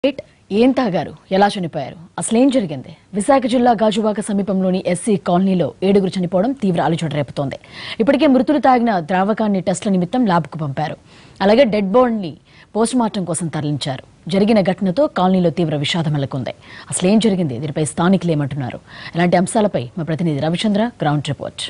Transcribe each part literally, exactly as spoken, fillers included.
ఏం తాగారు, ఎలా చనిపోయారు, అసలేం జరిగింది? విశాఖ జిల్లా గాజువాక సమీపంలోని ఎస్సీ కాలనీలో ఏడుగురు చనిపోవడం తీవ్ర ఆలోచన రేపుతోంది. ఇప్పటికే మృతులు తాగిన ద్రావకాన్ని టెస్టుల నిమిత్తం ల్యాబ్కు పంపారు. అలాగే డెడ్ బాడీని పోస్టుమార్టం కోసం తరలించారు. జరిగిన ఘటనతో కాలనీలో తీవ్ర విషాదం నెలకొంది. అసలేం జరిగింది, దీనిపై స్థానికులు ఏమంటున్నారు? ఇలాంటి అంశాలపై మా ప్రతినిధి రవిచంద్ర గ్రౌండ్ రిపోర్ట్.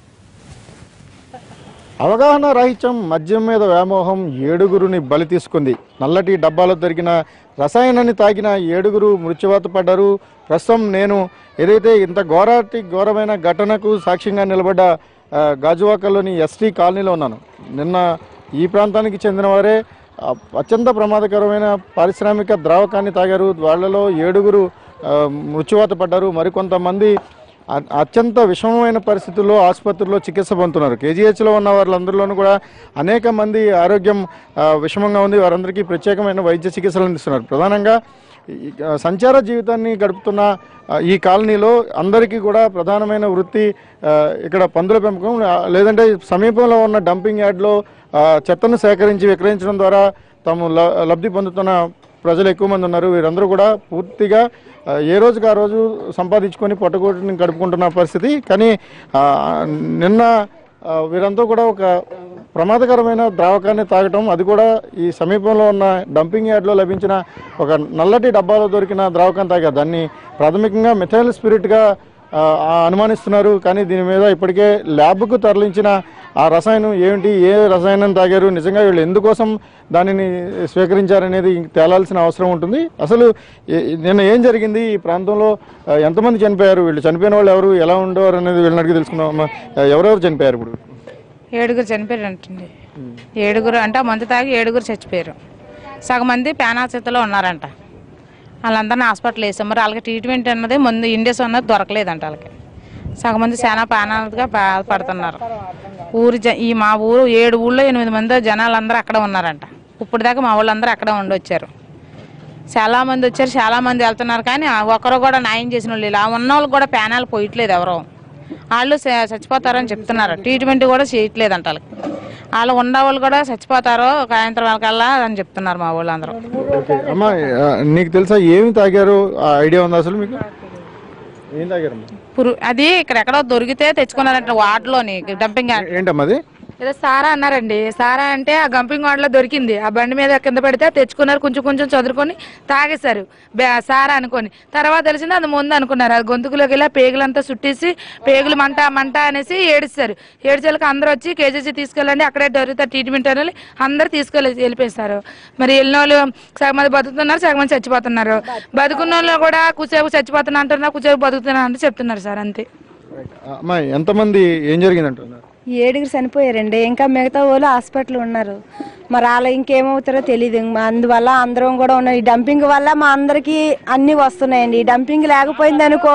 అవగాహన రాహిత్యం, మద్యం మీద వ్యామోహం ఏడుగురుని బలి తీసుకుంది. నల్లటి డబ్బాలో దొరికిన రసాయనాన్ని తాగిన ఏడుగురు మృత్యువాత పడ్డారు. ప్రస్తుతం నేను ఏదైతే ఇంత ఘోరాటి ఘోరమైన ఘటనకు సాక్ష్యంగా నిలబడ్డ గాజువాకలోని ఎస్టీ కాలనీలో ఉన్నాను. నిన్న ఈ ప్రాంతానికి చెందిన వారే అత్యంత ప్రమాదకరమైన పారిశ్రామిక ద్రావకాన్ని తాగారు. వాళ్ళలో ఏడుగురు మృత్యువాత పడ్డారు. మరికొంతమంది అత్యంత విషమమైన పరిస్థితుల్లో ఆసుపత్రిలో చికిత్స పొందుతున్నారు. కేజీహెచ్లో ఉన్న వాళ్ళందరిలోనూ కూడా అనేక మంది ఆరోగ్యం విషమంగా ఉంది. వారందరికీ ప్రత్యేకమైన వైద్య చికిత్సలు అందిస్తున్నారు. ప్రధానంగా సంచార జీవితాన్ని గడుపుతున్న ఈ కాలనీలో అందరికీ కూడా ప్రధానమైన వృత్తి ఇక్కడ పందుల పెంపకం, లేదంటే సమీపంలో ఉన్న డంపింగ్ యార్డ్లో చెత్తను సేకరించి విక్రయించడం ద్వారా తాము లబ్ధి పొందుతున్న ప్రజలు ఎక్కువ మంది ఉన్నారు. వీరందరూ కూడా పూర్తిగా ఏ రోజుకి ఆ రోజు సంపాదించుకొని పొట్టగొట్టుని గడుపుకుంటున్న పరిస్థితి. కానీ నిన్న వీరంతా కూడా ఒక ప్రమాదకరమైన ద్రావకాన్ని తాగటం, అది కూడా ఈ సమీపంలో ఉన్న డంపింగ్ యార్డ్లో లభించిన ఒక నల్లటి డబ్బాలో దొరికిన ద్రావకాన్ని తాగారు. దాన్ని ప్రాథమికంగా మిథైల్ స్పిరిట్గా అనుమానిస్తున్నారు. కానీ దీని మీద ఇప్పటికే ల్యాబ్కు తరలించిన ఆ రసాయనం ఏమిటి, ఏ రసాయనం తాగారు, నిజంగా వీళ్ళు ఎందుకోసం దానిని స్వీకరించారనేది తేలాల్సిన అవసరం ఉంటుంది. అసలు నిన్న ఏం జరిగింది, ఈ ప్రాంతంలో ఎంతమంది చనిపోయారు, వీళ్ళు చనిపోయిన వాళ్ళు ఎవరు, ఎలా ఉండేవారు అనేది వీళ్ళని అడిగి తెలుసుకుందాం. ఎవరెవరు చనిపోయారు? ఇప్పుడు ఏడుగురు చనిపోయారు అంటండి. ఏడుగురు అంటే మందు తాగి ఏడుగురు చచ్చిపోయారు. సగం మంది పేనాచితలో ఉన్నారంట. వాళ్ళందరినీ హాస్పిటల్ వేసాం. మరి వాళ్ళకి ట్రీట్మెంట్ అన్నది ముందు ఇండియస్ అన్నది దొరకలేదంట. వాళ్ళకి సగం మంది చాలా ప్రాణాలుగా బాధపడుతున్నారు. ఊరు జ ఈ మా ఊరు ఏడు ఊళ్ళో ఎనిమిది మంది జనాలందరూ అక్కడ ఉన్నారంట. ఇప్పుడు దాకా మా వాళ్ళందరూ అక్కడే ఉండి వచ్చారు. చాలామంది వచ్చారు, చాలామంది వెళ్తున్నారు. కానీ ఒకరు కూడా న్యాయం చేసిన వాళ్ళు ఆ ఉన్న వాళ్ళకి కూడా ప్రాణాలు పోయట్లేదు. ఎవరో వాళ్ళు చచ్చిపోతారని చెప్తున్నారు. ట్రీట్మెంట్ కూడా చేయట్లేదంట. వాళ్ళకి వాళ్ళు ఉన్నవాళ్ళు కూడా చచ్చిపోతారు సాయంత్రం వాళ్ళకల్లా అని చెప్తున్నారు మా వాళ్ళు అందరూ. అమ్మా, నీకు తెలుసా ఏమి తాగారు, ఐడియా ఉందా అసలు మీకు? ఏం తాగారు? పురు అది ఇక్కడ ఎక్కడో దొరికితే తెచ్చుకున్నారంట వార్డులోని డంపింగ్. ఏంటమ్మా అది? ఏదో సారా అన్నారండి. సారా అంటే ఆ గంపింగ్ వార్డులో దొరికింది. ఆ బండి మీద కింద పెడితే తెచ్చుకున్నారు. కొంచెం కొంచెం చదువుకొని తాగేశారు సారా అనుకొని. తర్వాత తెలిసింది అది ముందు అనుకున్నారు. అది గొంతుకులోకి వెళ్ళి పేగులంతా చుట్టేసి పేగులు మంట మంట అనేసి ఏడిస్తారు. ఏడ్చేళ్ళకి అందరూ వచ్చి కేజీసీ తీసుకెళ్ళండి, అక్కడే దొరుకుతారు ట్రీట్మెంట్ అని అందరు తీసుకెళ్ళి వెళ్ళిపోయిస్తారు. మరి వెళ్ళిన వాళ్ళు సగం మంది బతుకుతున్నారు, సగం మంది చచ్చిపోతున్నారు. బతుకున్న వాళ్ళు కూడా కూసేపు చచ్చిపోతున్నా అంటున్నారు, కూసేపు బతుకుతున్నా అంటే చెప్తున్నారు సార్. అంతే. అమ్మాయి, ఎంతమంది, ఏం జరిగింది అంటున్నారు? ఏడుగురు చనిపోయారండి. ఇంకా మిగతా వాళ్ళు హాస్పిటల్ ఉన్నారు. మరి అలా ఇంకేమవుతారో తెలియదు. అందువల్ల అందరం కూడా ఉన్నాం. ఈ డంపింగ్ వల్ల మా అందరికి అన్ని వస్తున్నాయండి. ఈ డంపింగ్ లేకపోయింది అనుకో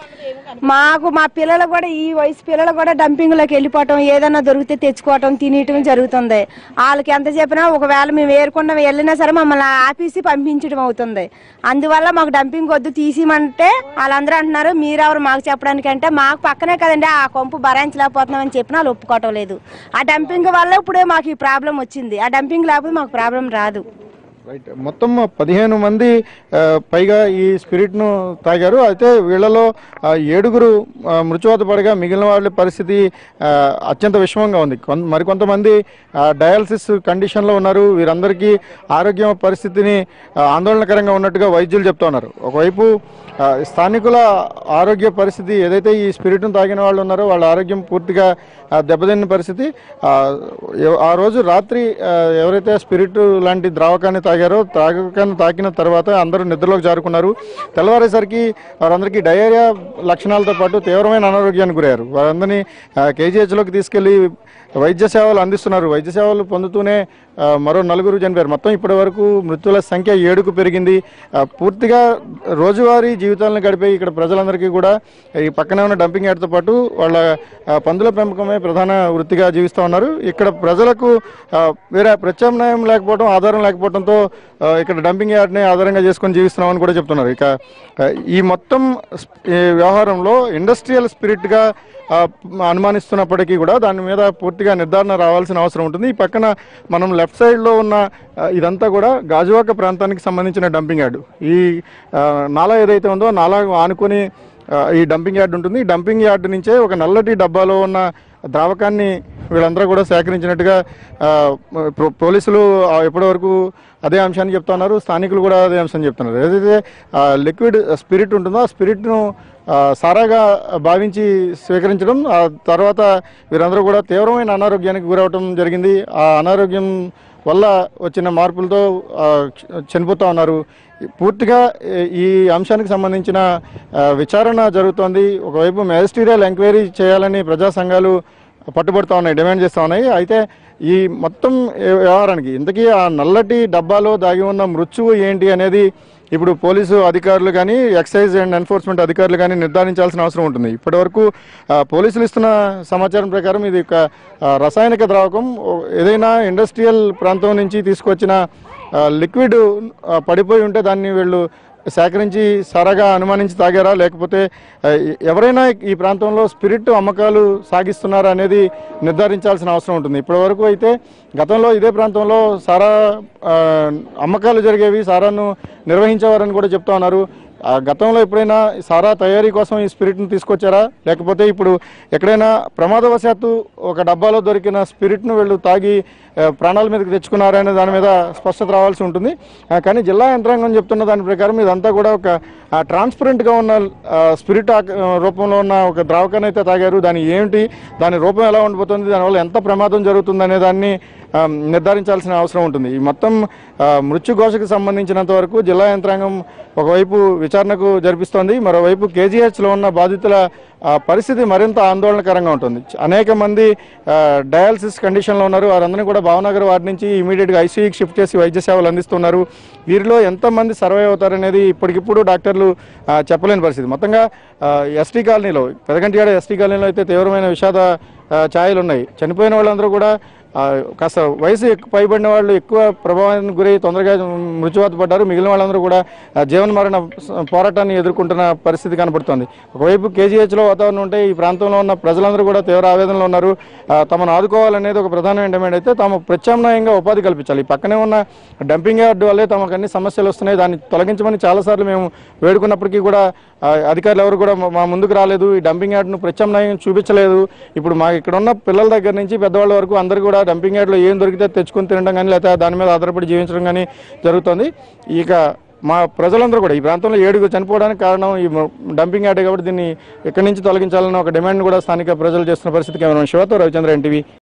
మాకు మా పిల్లలు కూడా ఈ వయసు పిల్లలు కూడా డంపింగ్లోకి వెళ్ళిపోవటం, ఏదన్నా దొరికితే తెచ్చుకోవటం, తినేయటం జరుగుతుంది. వాళ్ళకి ఎంత చెప్పినా ఒకవేళ మేము ఏరుకుండా వెళ్ళినా సరే మమ్మల్ని ఆపేసి పంపించడం అవుతుంది. అందువల్ల మాకు డంపింగ్ వద్దు తీసిమంటే వాళ్ళందరూ అంటున్నారు మీరెవరు మాకు చెప్పడానికి అంటే మాకు పక్కనే కదండి ఆ కొంపు భరాయించలేకపోతున్నామని చెప్పిన వాళ్ళు ఒప్పుకోవటం లేదు. ఆ డంపింగ్ వల్ల ఇప్పుడే మాకు ఈ ప్రాబ్లం వచ్చింది. ఆ డంపింగ్ లేకపోతే మాకు ప్రాబ్లం రాదు. రైట్. మొత్తం పదిహేను మంది పైగా ఈ స్పిరిట్ను తాగారు. అయితే వీళ్ళలో ఏడుగురు మృత్యువాత పడగా మిగిలిన వాళ్ళ పరిస్థితి అత్యంత విషమంగా ఉంది. మరికొంతమంది డయాలసిస్ కండిషన్లో ఉన్నారు. వీరందరికీ ఆరోగ్య పరిస్థితిని ఆందోళనకరంగా ఉన్నట్టుగా వైద్యులు చెప్తా ఉన్నారు. ఒకవైపు స్థానికుల ఆరోగ్య పరిస్థితి, ఏదైతే ఈ స్పిరిట్ను తాగిన వాళ్ళు ఉన్నారో వాళ్ళ ఆరోగ్యం పూర్తిగా దెబ్బతిన్న పరిస్థితి. ఆ రోజు రాత్రి ఎవరైతే స్పిరిట్ లాంటి ద్రావకాన్ని తాగారో తాగకాన్ని తాకిన తర్వాత అందరూ నిద్రలోకి జారుకున్నారు. తెల్లవారేసరికి వారందరికీ డయేరియా లక్షణాలతో పాటు తీవ్రమైన అనారోగ్యానికి గురయ్యారు. వారందరినీ కేజీహెచ్లోకి తీసుకెళ్లి వైద్య సేవలు అందిస్తున్నారు. వైద్య సేవలు పొందుతూనే మరో నలుగురు చనిపోయారు. మొత్తం ఇప్పటి వరకు మృతుల సంఖ్య ఏడుకు పెరిగింది. పూర్తిగా రోజువారీ జీవితాలను గడిపే ఇక్కడ ప్రజలందరికీ కూడా ఈ పక్కనే ఉన్న డంపింగ్ యార్డ్తో పాటు వాళ్ళ పందుల పెంపకమే ప్రధాన వృత్తిగా జీవిస్తూ ఉన్నారు. ఇక్కడ ప్రజలకు వేరే ప్రత్యామ్నాయం లేకపోవడం, ఆధారం లేకపోవడంతో ఇక్కడ డంపింగ్ యార్డ్ని ఆధారంగా చేసుకొని జీవిస్తున్నామని కూడా చెప్తున్నారు. ఇక ఈ మొత్తం వ్యవహారంలో ఇండస్ట్రియల్ స్పిరిట్గా అనుమానిస్తున్నప్పటికీ కూడా దాని మీద పూర్తిగా నిర్ధారణ రావాల్సిన అవసరం ఉంటుంది. ఈ పక్కన మనం లెఫ్ట్ సైడ్లో ఉన్న ఇదంతా కూడా గాజువాక ప్రాంతానికి సంబంధించిన డంపింగ్ యార్డు. ఈ నాలా ఏదైతే ఉందో నాలా ఆనుకొని ఈ డంపింగ్ యార్డ్ ఉంటుంది. ఈ డంపింగ్ యార్డు నుంచే ఒక నల్లటి డబ్బాలో ఉన్న ద్రావకాన్ని వీళ్ళందరూ కూడా సేకరించినట్టుగా పోలీసులు ఎప్పటి వరకు అదే అంశాన్ని చెప్తున్నారు, స్థానికులు కూడా అదే అంశాన్ని చెప్తున్నారు. ఏదైతే లిక్విడ్ స్పిరిట్ ఉంటుందో ఆ స్పిరిట్ను సారాగా భావించి స్వీకరించడం, ఆ తర్వాత వీరందరూ కూడా తీవ్రమైన అనారోగ్యానికి గురవటం జరిగింది. ఆ అనారోగ్యం వల్ల వచ్చిన మార్పులతో చనిపోతూ ఉన్నారు. పూర్తిగా ఈ అంశానికి సంబంధించిన విచారణ జరుగుతోంది. ఒకవైపు మ్యాజిస్టీరియల్ ఎంక్వైరీ చేయాలని ప్రజా సంఘాలు పట్టుబడుతూ ఉన్నాయి, డిమాండ్ చేస్తూ ఉన్నాయి. అయితే ఈ మొత్తం వ్యవహారానికి ఇంతకీ ఆ నల్లటి డబ్బాలో దాగి ఉన్న మృత్యువు ఏంటి అనేది ఇప్పుడు పోలీసు అధికారులు కానీ ఎక్సైజ్ అండ్ ఎన్ఫోర్స్మెంట్ అధికారులు కానీ నిర్ధారించాల్సిన అవసరం ఉంటుంది. ఇప్పటివరకు పోలీసులు ఇస్తున్న సమాచారం ప్రకారం ఇది ఒక రసాయనిక ద్రావకం, ఏదైనా ఇండస్ట్రియల్ ప్రాంతం నుంచి తీసుకొచ్చిన లిక్విడ్ పడిపోయి ఉంటే దాన్ని వీళ్ళు సేకరించి సరగా అనుమానించి తాగారా, లేకపోతే ఎవరైనా ఈ ప్రాంతంలో స్పిరిట్ అమ్మకాలు సాగిస్తున్నారా అనేది నిర్ధారించాల్సిన అవసరం ఉంటుంది. ఇప్పటివరకు అయితే గతంలో ఇదే ప్రాంతంలో సారా అమ్మకాలు జరిగేవి, సారాను నిర్వహించేవారని కూడా చెప్తా ఉన్నారు. గతంలో ఎప్పుడైనా సారా తయారీ కోసం ఈ స్పిరిట్ను తీసుకొచ్చారా, లేకపోతే ఇప్పుడు ఎక్కడైనా ప్రమాదవశాత్తు ఒక డబ్బాలో దొరికిన స్పిరిట్ను వీళ్ళు తాగి ప్రాణాల మీదకి తెచ్చుకున్నారా అనే దాని మీద స్పష్టత రావాల్సి ఉంటుంది. కానీ జిల్లా యంత్రాంగం చెప్తున్న దాని ప్రకారం ఇదంతా కూడా ఒక ట్రాన్స్పరెంట్గా ఉన్న స్పిరిట్ రూపంలో ఉన్న ఒక ద్రావకాన్ని అయితే తాగారు. దాని ఏమిటి, దాని రూపం ఎలా ఉండిపోతుంది, దానివల్ల ఎంత ప్రమాదం జరుగుతుంది అనే దాన్ని నిర్ధారించాల్సిన అవసరం ఉంటుంది. ఈ మొత్తం మృత్యుఘోషకు సంబంధించినంత వరకు జిల్లా యంత్రాంగం ఒకవైపు విచారణకు జరిపిస్తోంది, మరోవైపు కేజీహెచ్లో ఉన్న బాధితుల పరిస్థితి మరింత ఆందోళనకరంగా ఉంటుంది. అనేక మంది డయాలసిస్ కండిషన్లో ఉన్నారు. వారందరినీ కూడా భావనగర్ వార్డు నుంచి ఇమీడియట్గా ఐసీయూకి షిఫ్ట్ చేసి వైద్య సేవలు అందిస్తున్నారు. వీరిలో ఎంతమంది సర్వైవ్ అవుతారనేది ఇప్పటికిప్పుడు డాక్టర్లు చెప్పలేని పరిస్థితి. మొత్తంగా ఎస్టీ కాలనీలో పెదగంటియాడ ఎస్టీ కాలనీలో అయితే తీవ్రమైన విషాద ఛాయలు ఉన్నాయి. చనిపోయిన వాళ్ళందరూ కూడా కాస్త వయసు ఎక్కువ పైబడిన వాళ్ళు ఎక్కువ ప్రభావానికి గురై తొందరగా మృత్యువాత పడ్డారు. మిగిలిన వాళ్ళందరూ కూడా జీవన మరణ పోరాటాన్ని ఎదుర్కొంటున్న పరిస్థితి కనబడుతోంది. ఒకవైపు కేజీహెచ్లో వాతావరణం ఉంటే ఈ ప్రాంతంలో ఉన్న ప్రజలందరూ కూడా తీవ్ర ఆవేదనలో ఉన్నారు. తమను ఆదుకోవాలనేది ఒక ప్రధానమైన డిమాండ్ అయితే తాము ప్రత్యామ్నాయంగా ఉపాధి కల్పించాలి. పక్కనే ఉన్న డంపింగ్ యార్డు వల్లే తమకు అన్ని సమస్యలు వస్తున్నాయి, దాన్ని తొలగించమని చాలాసార్లు మేము వేడుకున్నప్పటికీ కూడా అధికారులు ఎవరు కూడా మా ముందుకు రాలేదు. ఈ డంపింగ్ యార్డును ప్రత్యామ్నాయం చూపించలేదు. ఇప్పుడు మా ఇక్కడ ఉన్న పిల్లల దగ్గర నుంచి పెద్దవాళ్ళ వరకు అందరూ కూడా డంపింగ్ యార్డ్లో ఏం దొరికితే తెచ్చుకొని తినడం కానీ లేకపోతే దాని మీద ఆధారపడి జీవించడం కానీ జరుగుతుంది. ఇక మా ప్రజలందరూ కూడా ఈ ప్రాంతంలో ఏడుగురు చనిపోవడానికి కారణం ఈ డంపింగ్ యార్డ్ కాబట్టి దీన్ని ఎక్కడి నుంచి తొలగించాలన్న ఒక డిమాండ్ కూడా స్థానిక ప్రజలు చేస్తున్న పరిస్థితి. కెమెరామెన్ శివతో రవిచంద్ర, ఎన్టీవీ.